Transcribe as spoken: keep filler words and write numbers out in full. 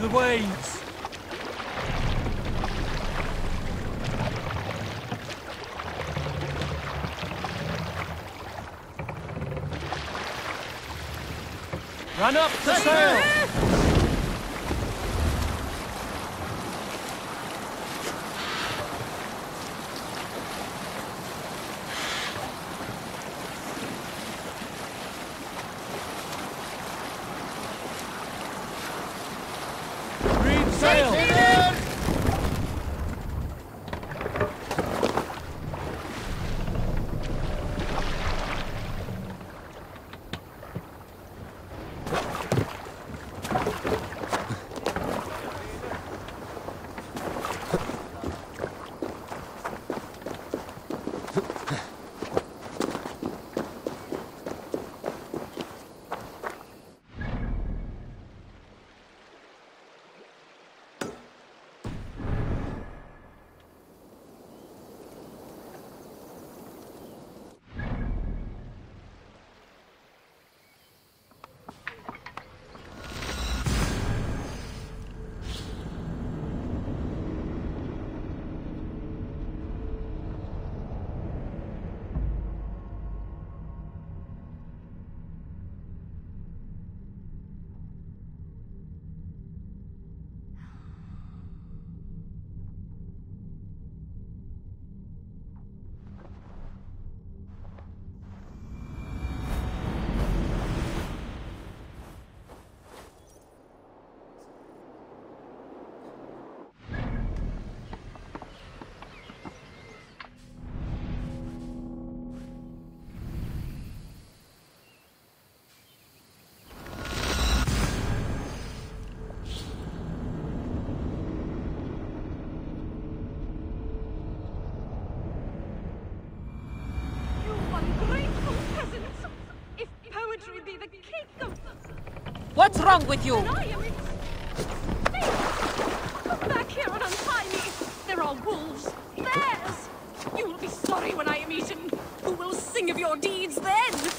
the waves. Run up to sail! Read sail! What's wrong with you? And I am... Come back here and untie me! There are wolves, bears! You will be sorry when I am eaten! Who will sing of your deeds then?